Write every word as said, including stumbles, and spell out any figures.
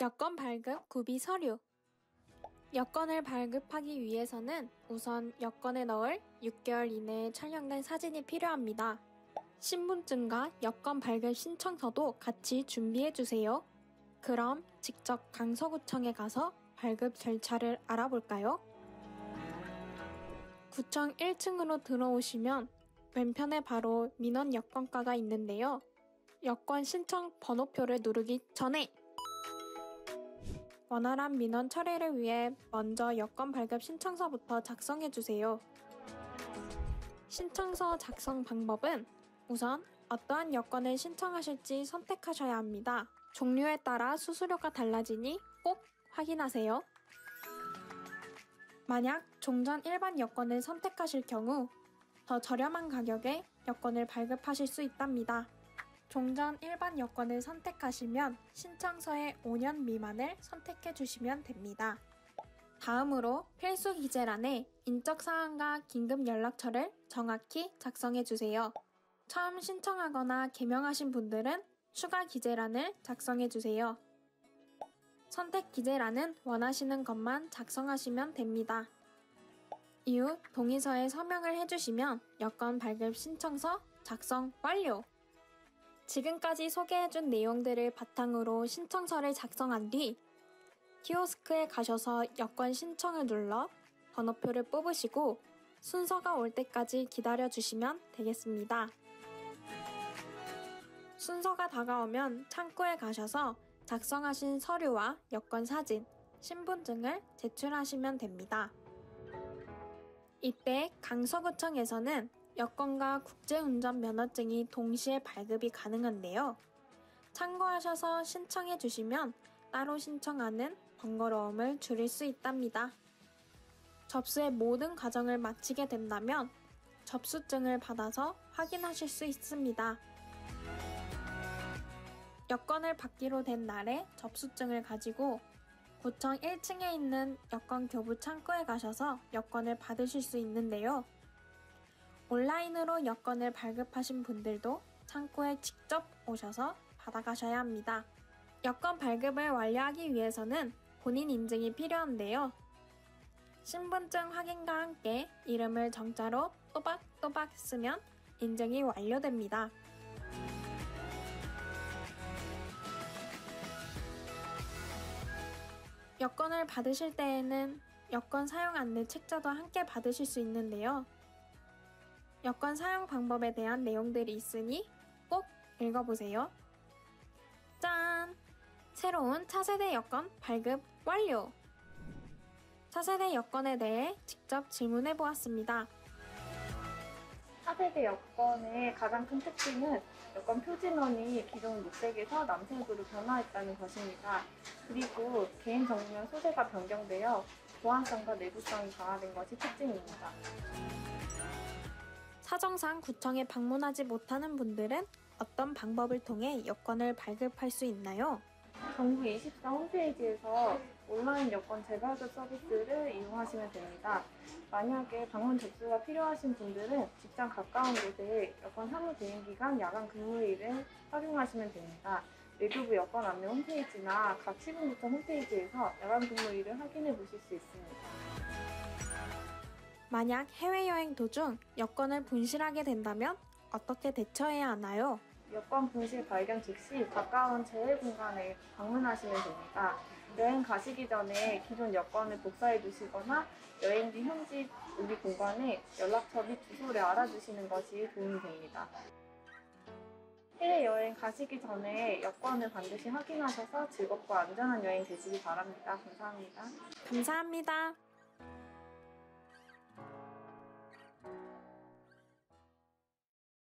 여권 발급 구비 서류. 여권을 발급하기 위해서는 우선 여권에 넣을 육 개월 이내에 촬영된 사진이 필요합니다. 신분증과 여권 발급 신청서도 같이 준비해주세요. 그럼 직접 강서구청에 가서 발급 절차를 알아볼까요? 구청 일 층으로 들어오시면 왼편에 바로 민원 여권과가 있는데요. 여권 신청 번호표를 누르기 전에 원활한 민원 처리를 위해 먼저 여권 발급 신청서부터 작성해주세요. 신청서 작성 방법은 우선 어떠한 여권을 신청하실지 선택하셔야 합니다. 종류에 따라 수수료가 달라지니 꼭 확인하세요. 만약 종전 일반 여권을 선택하실 경우 더 저렴한 가격에 여권을 발급하실 수 있답니다. 종전 일반 여권을 선택하시면 신청서의 오 년 미만을 선택해 주시면 됩니다. 다음으로 필수 기재란에 인적사항과 긴급 연락처를 정확히 작성해 주세요. 처음 신청하거나 개명하신 분들은 추가 기재란을 작성해 주세요. 선택 기재란은 원하시는 것만 작성하시면 됩니다. 이후 동의서에 서명을 해주시면 여권 발급 신청서 작성 완료! 지금까지 소개해준 내용들을 바탕으로 신청서를 작성한 뒤 키오스크에 가셔서 여권 신청을 눌러 번호표를 뽑으시고 순서가 올 때까지 기다려주시면 되겠습니다. 순서가 다가오면 창구에 가셔서 작성하신 서류와 여권 사진, 신분증을 제출하시면 됩니다. 이때 강서구청에서는 여권과 국제운전면허증이 동시에 발급이 가능한데요. 참고하셔서 신청해 주시면 따로 신청하는 번거로움을 줄일 수 있답니다. 접수의 모든 과정을 마치게 된다면 접수증을 받아서 확인하실 수 있습니다. 여권을 받기로 된 날에 접수증을 가지고 구청 일 층에 있는 여권 교부 창구에 가셔서 여권을 받으실 수 있는데요. 온라인으로 여권을 발급하신 분들도 창구에 직접 오셔서 받아가셔야 합니다. 여권 발급을 완료하기 위해서는 본인 인증이 필요한데요. 신분증 확인과 함께 이름을 정자로 또박또박 쓰면 인증이 완료됩니다. 여권을 받으실 때에는 여권 사용 안내 책자도 함께 받으실 수 있는데요. 여권 사용 방법에 대한 내용들이 있으니 꼭 읽어보세요. 짠! 새로운 차세대 여권 발급 완료! 차세대 여권에 대해 직접 질문해보았습니다. 차세대 여권의 가장 큰 특징은 여권 표지면이 기존 녹색에서 남색으로 변화했다는 것입니다. 그리고 개인 정보면 소재가 변경되어 보안성과 내구성이 강화된 것이 특징입니다. 사정상 구청에 방문하지 못하는 분들은 어떤 방법을 통해 여권을 발급할 수 있나요? 정부 이십사 홈페이지에서 온라인 여권 재발급 서비스를 이용하시면 됩니다. 만약에 방문 접수가 필요하신 분들은 직장 가까운 곳에 여권 사무 대행기간 야간 근무일을 활용하시면 됩니다. 외교부 여권 안내 홈페이지나 각 시군구청 홈페이지에서 야간 근무일을 확인해 보실 수 있습니다. 만약 해외여행 도중 여권을 분실하게 된다면 어떻게 대처해야 하나요? 여권 분실 발견 즉시 가까운 재해공간에 방문하시면 됩니다. 여행 가시기 전에 기존 여권을 복사해 두시거나 여행지 현지 우리 공간에 연락처 및 주소를 알아두시는 것이 도움이 됩니다. 해외여행 가시기 전에 여권을 반드시 확인하셔서 즐겁고 안전한 여행 되시기 바랍니다. 감사합니다. 감사합니다.